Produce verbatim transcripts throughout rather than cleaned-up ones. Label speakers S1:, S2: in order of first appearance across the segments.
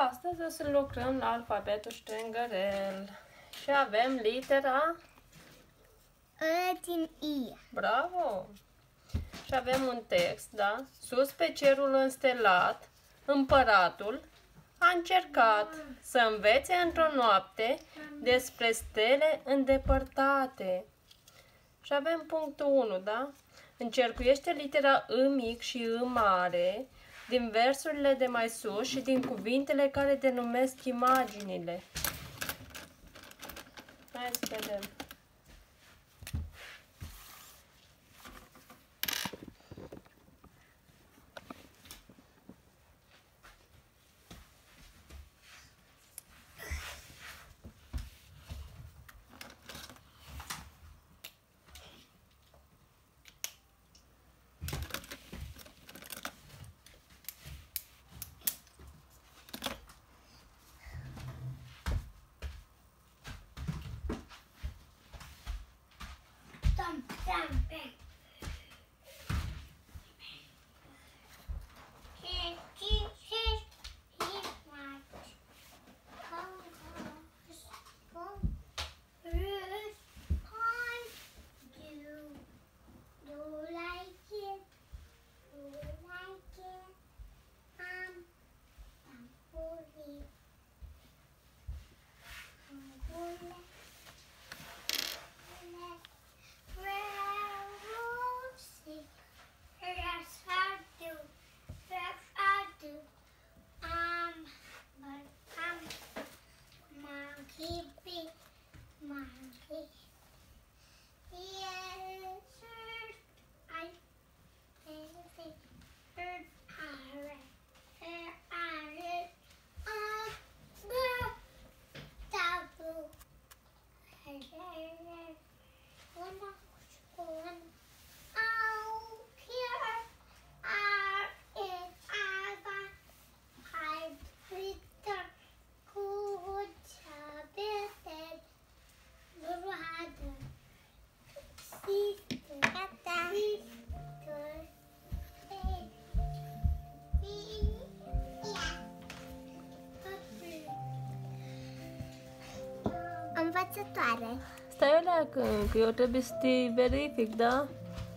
S1: Astăzi o să lucrăm la alfabetul ștrengerel și avem litera
S2: Ă din I.
S1: Bravo! Și avem un text, da? Sus pe cerul înstelat, împăratul a încercat să învețe într-o noapte despre stele îndepărtate. Și avem punctul unu, da? Încercuiește litera I mic și I mare din versurile de mai sus și din cuvintele care denumesc imaginile. Hai să vedem.
S2: Învățătoare.
S1: Stai o leacă, că eu trebuie să te verific, da?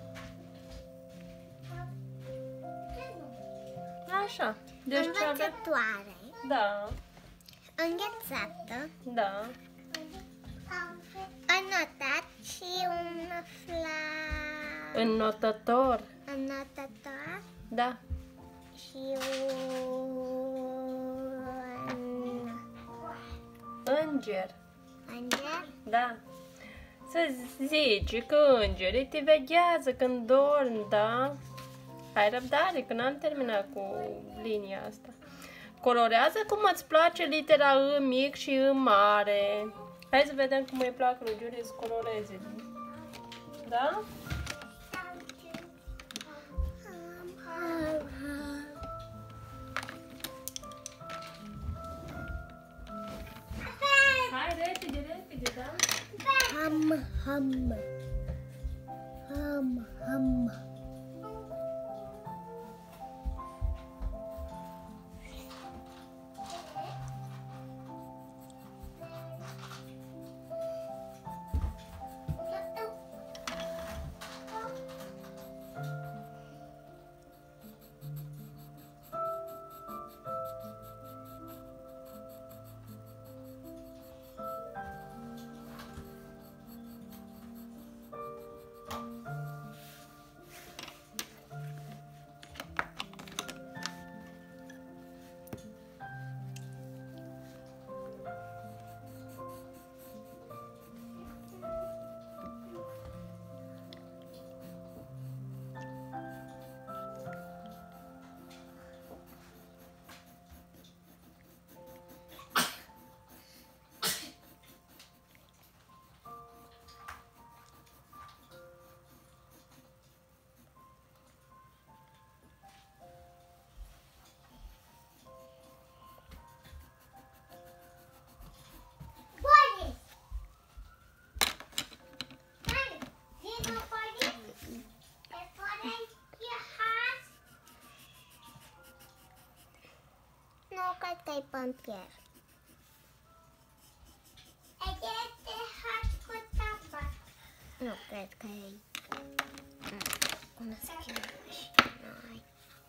S1: Așa. Deci ce avem?
S2: Învățătoare.
S1: Da,
S2: Înghețată.
S1: da.
S2: Anotat și un fla...
S1: Înnotător.
S2: Anotător
S1: Da.
S2: și un...
S1: Înger.
S2: Înger.
S1: Da. Să zici că îngerii te veghează când dormi, da? Hai răbdare, că n-am terminat cu linia asta. Colorează cum îți place litera I mic și I mare. Hai să vedem cum îi plac lui Giulie să coloreze. Da? Hai, repede, repede, da?
S2: Ham, ham. Ham, ham. Eu cred că e pompier. Este hot cu tabac. Nu cred că e... Cum să schimbă și noi.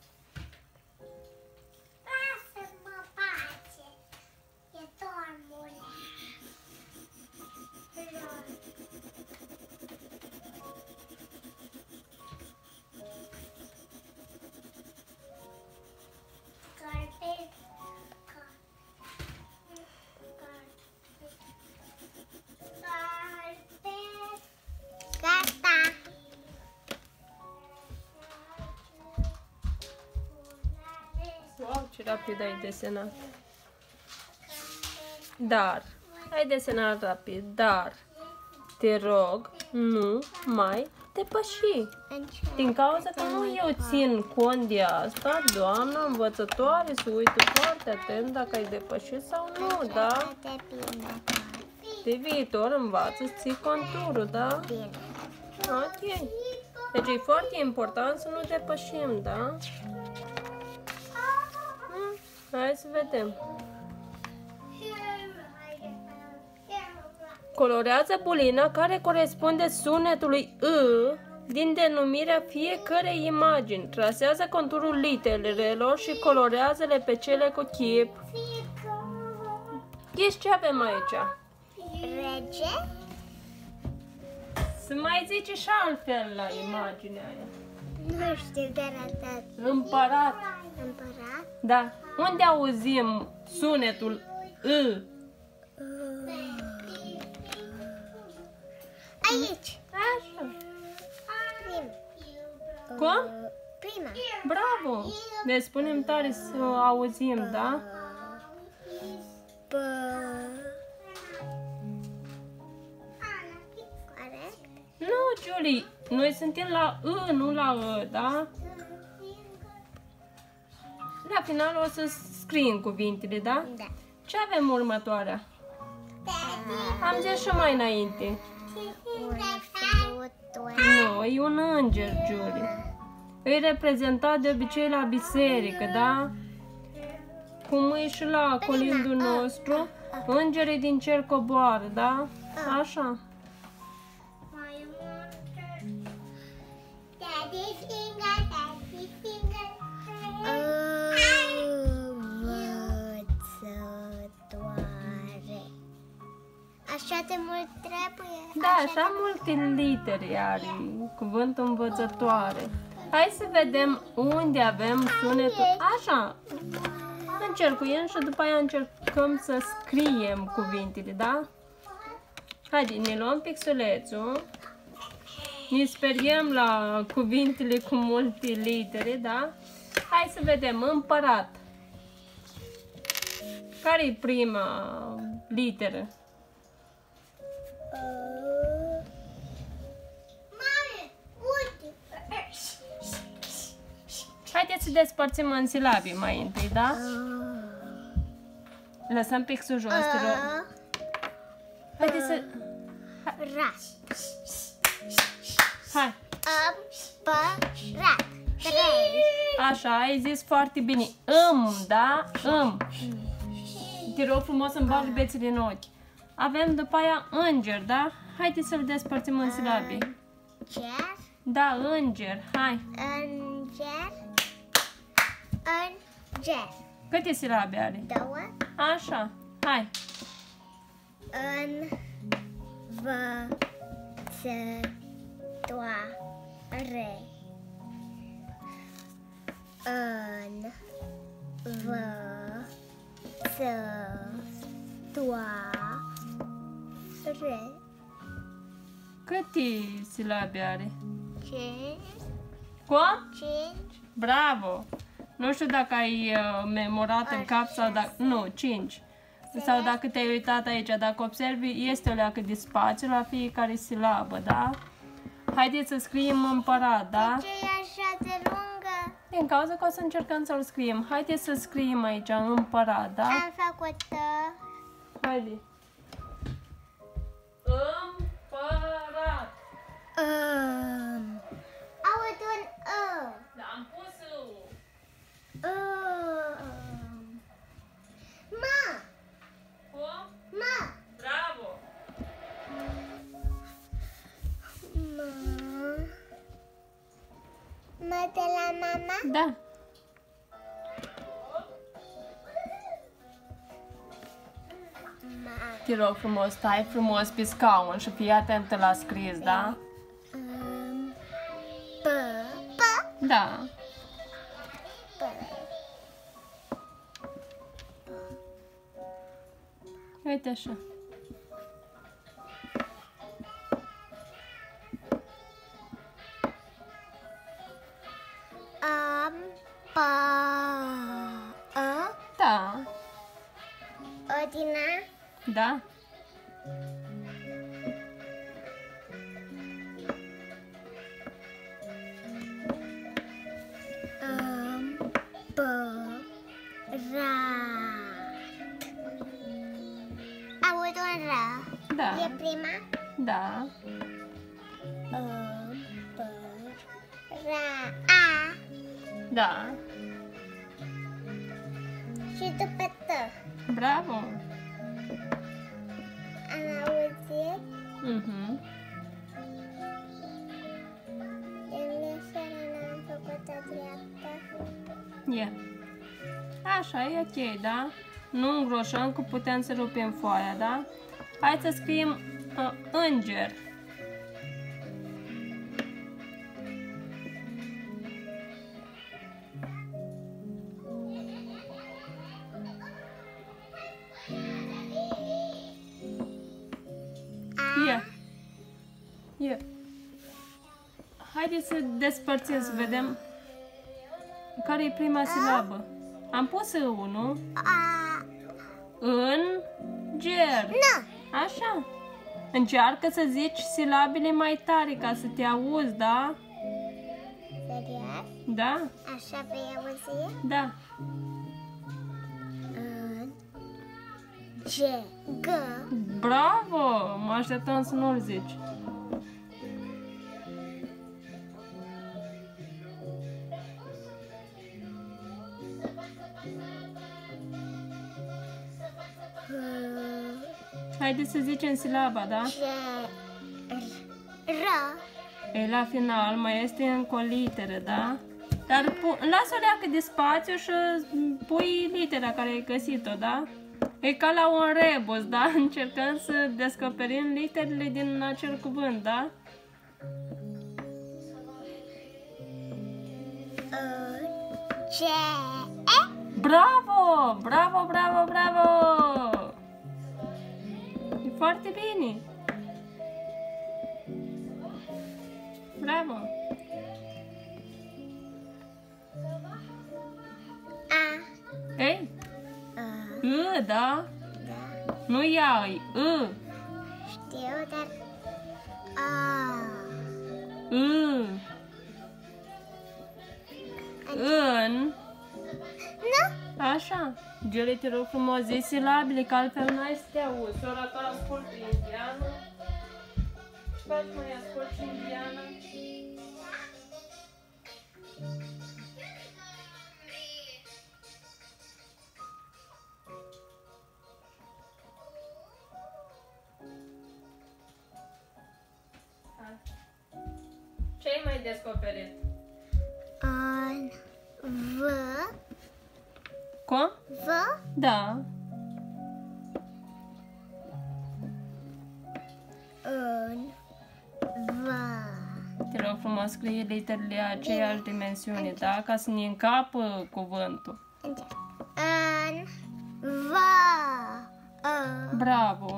S2: Lasă-mă pace. E dormul. Gata!
S1: Wow, ce rapid ai desenat. Dar, ai desenat rapid, dar, te rog, nu mai depăși. Din cauza că nu eu țin cont de asta, doamna învățătoare se uită foarte atent dacă ai depășit sau nu, da? De viitor învață să ții conturul, da?
S2: Bine.
S1: Ok. Deci e foarte important să nu depășim, da? Hmm. Hai să vedem. Colorează bulina care corespunde sunetului I din denumirea fiecărei imagini. Trasează conturul literelor și colorează-le pe cele cu chip. Ghiși ce avem aici?
S2: Rege?
S1: Să mai zice și altfel la imaginea aia.
S2: Nu știu, dar atât.
S1: Împărat.
S2: Împărat?
S1: Da. Unde auzim sunetul I?
S2: Aici.
S1: Așa.
S2: Prima.
S1: Cum?
S2: Prima.
S1: Bravo! Ne spunem tare să auzim, da?
S2: P. Corect?
S1: Nu, Julie, noi suntem la I, nu la E, da? La final o să scriem cuvintele, da?
S2: Da.
S1: Ce avem următoarea? Am zis și mai înainte.
S2: Un flutur.
S1: Nu, e un înger, Julie. E reprezentat de obicei la biserică, da? Cum e și la colindul nostru, îngerii din cer coboară, da? Așa.
S2: Învățătoare. Așa de mult trebuie?
S1: Da, așa multe litere are cuvântul învățătoare. Hai să vedem unde avem sunetul. Așa. Încercuiem și după aia încercăm să scriem cuvintele, da? Haide, ne luăm pixulețul. Ne speriem la cuvintele cu multe litere, da? Hai să vedem. Împărat. Care e prima literă? Haideți să despărțim în silabii mai întâi, da? Lăsăm pixul jos, te rog. Haideți să...
S2: Ra.
S1: Hai.
S2: Împărat. Trei.
S1: Așa, ai zis foarte bine. Îm, da? Îm. Te rog frumos să-mi bagi bețele în ochi. Avem după aia înger, da? Haideți să-l despărțim în silabii.
S2: Înger.
S1: Da, înger. Hai.
S2: Înger. Înger.
S1: Câte silabe are?
S2: Două.
S1: Așa. Hai.
S2: Învățătoare. Învățătoare.
S1: Câte silabe are?
S2: Cinci.
S1: Cum?
S2: Cinci.
S1: Bravo! Nu știu dacă ai uh, memorat în cap sau dacă... Nu, cinci. Sau dacă te-ai uitat aici, dacă observi, este o leacă de spațiu la fiecare silabă, da? Haideți să scriem împărat, da?
S2: De ce e așa de lungă?
S1: Din cauza că o să încercăm să-l scriem. Haideți să scriem aici împărat, da?
S2: Am făcut-o.
S1: Haide. Împărat.
S2: Um. Aud un E.
S1: Da, am pus U.
S2: Um.
S1: Da. Te rog frumos, stai frumos pe scaun și fii atentă la scris, da?
S2: Um, P. P.
S1: Da.
S2: P.
S1: Uite așa.
S2: Am. P. A.
S1: Da.
S2: Ordina.
S1: Da.
S2: Am. P. Ra. Aud un ra.
S1: Da.
S2: E prima.
S1: Da.
S2: Am. P. Ra. A.
S1: Da.
S2: Și după T.
S1: Bravo.
S2: Am auzit.
S1: Mhm.
S2: De seara n-am făcut-o dreaptă.
S1: E. Așa, e ok, da? Nu îngroșăm, că putem să rupem foaia, da? Hai să scriem uh, înger. E. E. Haideți să despărțim, să vedem care e prima silabă. Am pus unu, nu?
S2: A.
S1: Înger.
S2: Nu.
S1: Așa. Încearcă să zici silabile mai tare ca să te auzi, da?
S2: Serios?
S1: Da?
S2: Așa vei auzi?
S1: Da.
S2: În. G. G.
S1: Bravo! Mă așteptam să nu-l zici. Haideți să zicem silaba, da?
S2: G. R.
S1: E la final mai este încă o literă, da? Dar lasă o leacă de spațiu și pui litera care ai găsit-o, da? E ca la un rebus, da? Încercăm să descoperim literele din acel cuvânt, da?
S2: G. E.
S1: Bravo! Bravo, bravo, bravo! E foarte bine! Bravo!
S2: A.
S1: Ei?
S2: A.
S1: Ă, da?
S2: Da.
S1: Nu ia, e Ă.
S2: Știu, dar... A.
S1: Ă. În.
S2: Nu?
S1: Așa. Gele, te rog frumos, zi silabile, că altfel n-ai să te auzi. Sora ta ascultă indiană. Faci mai ascult și indiană. Ce ai mai descoperit?
S2: An. V.
S1: Cum?
S2: V.
S1: Da.
S2: În. V.
S1: Te rog frumos, scrie literele aceeași dimensiune, da? Ca să ne încapă cuvântul.
S2: Încerc. În. V. Ă.
S1: Bravo!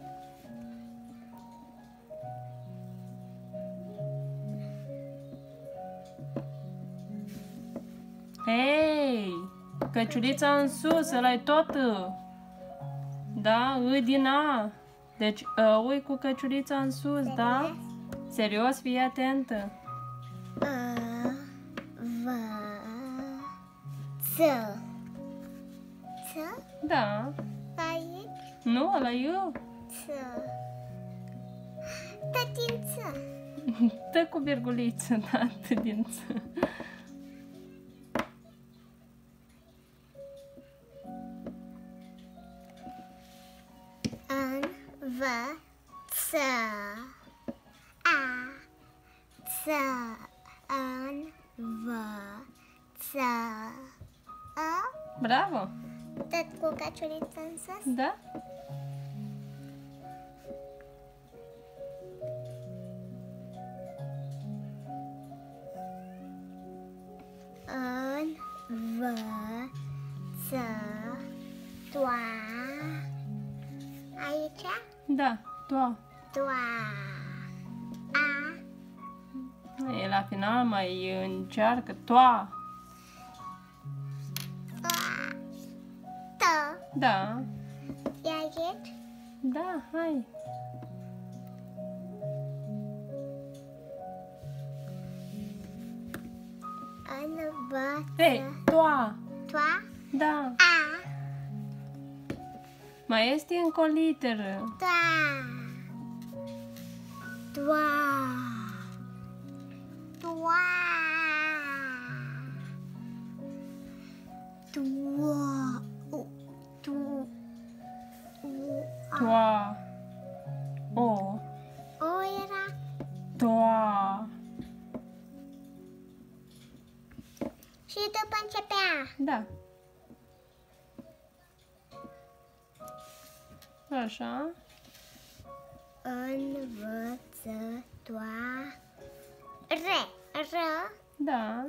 S1: Hei! Căciulița în sus, ăla-i tot Î. Da? Î din A. Deci Ă-ul e cu căciulița în sus, da? Serios, fii atentă.
S2: A. V. Ț. Ț.
S1: Da.
S2: Aici.
S1: Nu, ăla e Î.
S2: Ț. Tătință.
S1: Tă cu virguliță, da, T din Ț.
S2: În. V. Ț. A. Ț. În. V. Ț. să. A?
S1: Bravo!
S2: Tot cu căciulița în sus?
S1: Da?
S2: Învățătoa. Aici?
S1: Da, toa.
S2: Toa. A.
S1: E la final mai încearcă toa.
S2: Toa. Tă.
S1: Da.
S2: E aici?
S1: Da, hai.
S2: Învăță.
S1: Ei, toa.
S2: Toa.
S1: Da.
S2: A.
S1: Mai este încă o literă.
S2: Toa. Toa. Toa. Toa. U. Tu. U. A.
S1: Toa. O.
S2: O era?
S1: Toa.
S2: Și după începea.
S1: Da. Așa.
S2: Învățătoare. R.
S1: Da.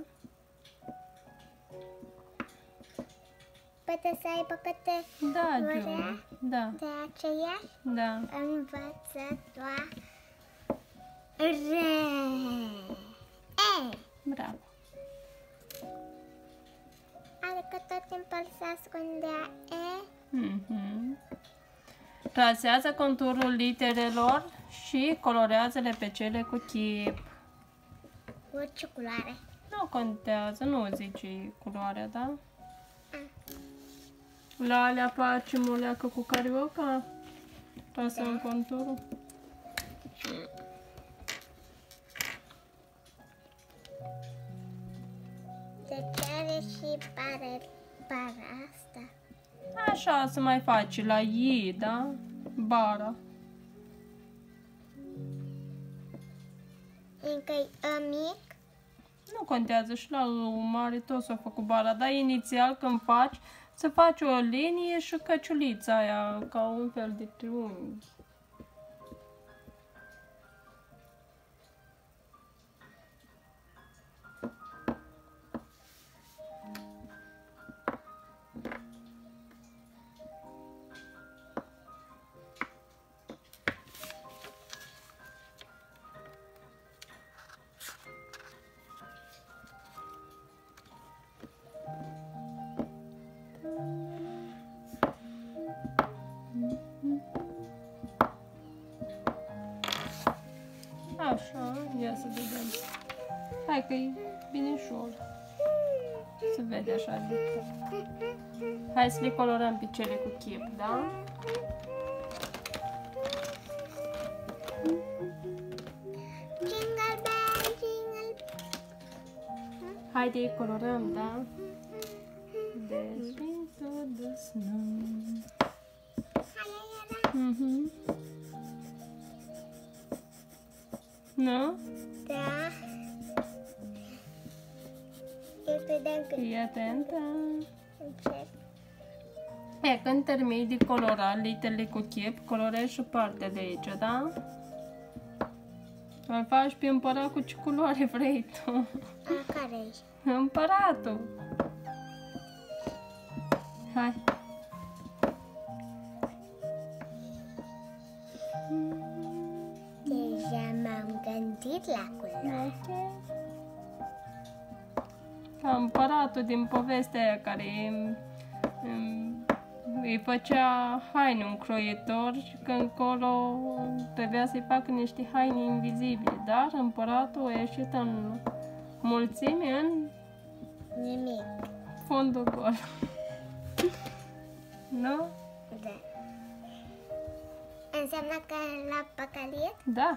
S2: Poate să aibă câte
S1: Da,
S2: vrea
S1: Giu. Da.
S2: de aceeași?
S1: Da.
S2: Învățătoare. R. E.
S1: Bravo.
S2: Adică tot timpul se ascundea E.
S1: Mhm. Trasează conturul literelor și colorează-le pe cele cu chip.
S2: Cu ce culoare?
S1: Nu contează, nu zici culoarea, da?
S2: A.
S1: La alea facem o leacă cu carioca? Trasăm conturul.
S2: De ce are și pare, para asta?
S1: Așa să mai faci la I, da? Bara.
S2: Încă-i mic?
S1: Nu contează, și la U mare tot s-a făcut bara, dar inițial când faci, să faci o linie și căciulița aia, ca un fel de triunghi. Așa, ia să vedem. Hai că e binișor. Se vede așa de clar. Hai să le colorăm pe cele cu chip, da?
S2: Jingle bell, jingle.
S1: Haide, îi colorăm, da? Dance into the snow.
S2: Aia era?
S1: Mhm. Nu?
S2: Da. Eu credeam că
S1: Fii atentă.
S2: încep.
S1: E, când termini de colorat literele cu chip, colorezi și partea de aici, da? Îl faci pe împărat cu ce culoare vrei tu.
S2: A, care-i?
S1: Împăratul. Hai.
S2: Deja m-am gândit la culori.
S1: Ok. Ca împăratul din povestea aia care îi, îi făcea haine un croitor și că încolo trebuia să-i facă niște haine invizibile, dar împăratul a ieșit în mulțime în
S2: Nimic.
S1: fondul gol. Nu?
S2: Da. Înseamnă că la păcăliet?
S1: Da.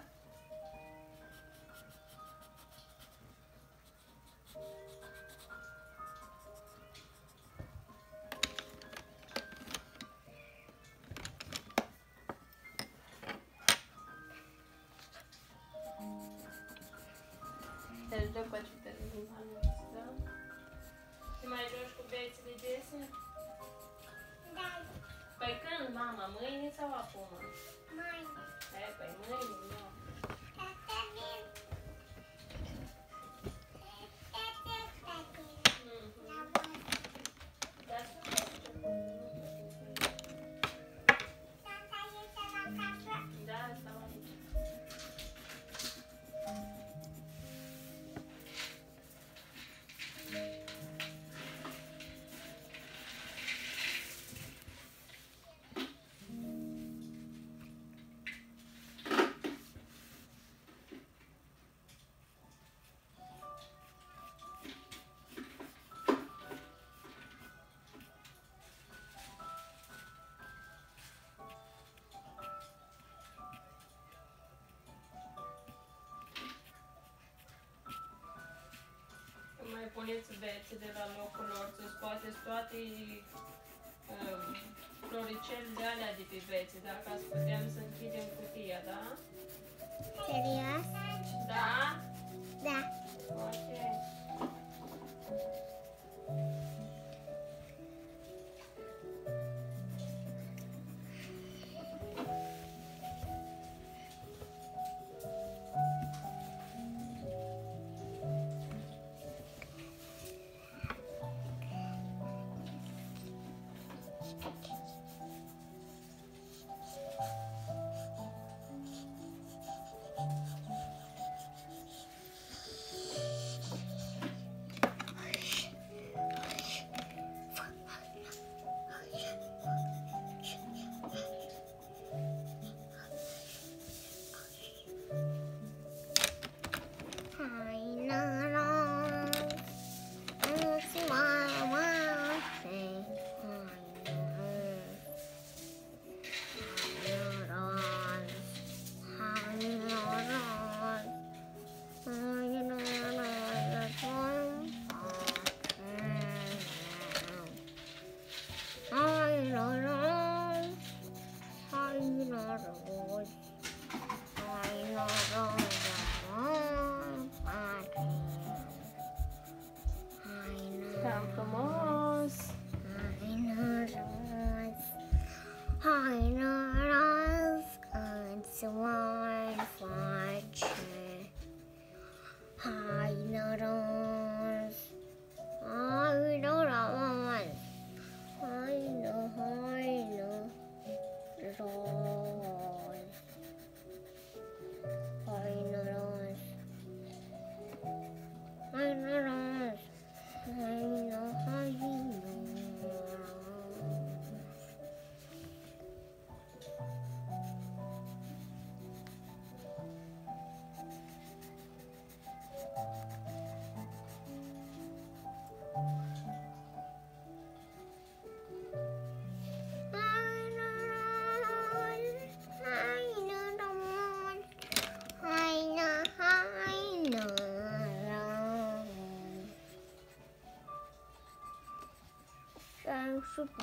S1: Deci după ce terminăm, da? mama, mâine sau acum?
S2: Mâine.
S1: E, păi mâine, nu.
S2: Tata vin. Tata, tata. La voi.
S1: Dar să vezi ce bun.
S2: Tata este la casă.
S1: Da, stau aici. Mai puneți bețe de la locul lor, să scoateți toate um, floricelele alea de pe bețe, da? Ca să putem să închidem cutia, da?
S2: Serios?
S1: Da?
S2: Da.
S1: Ok. Cam frumos!
S2: Super.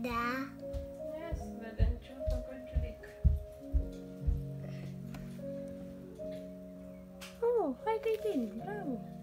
S2: Da.
S1: Ia să vedem ce-a făcut Julica. Oh, hai că-i bine, bravo!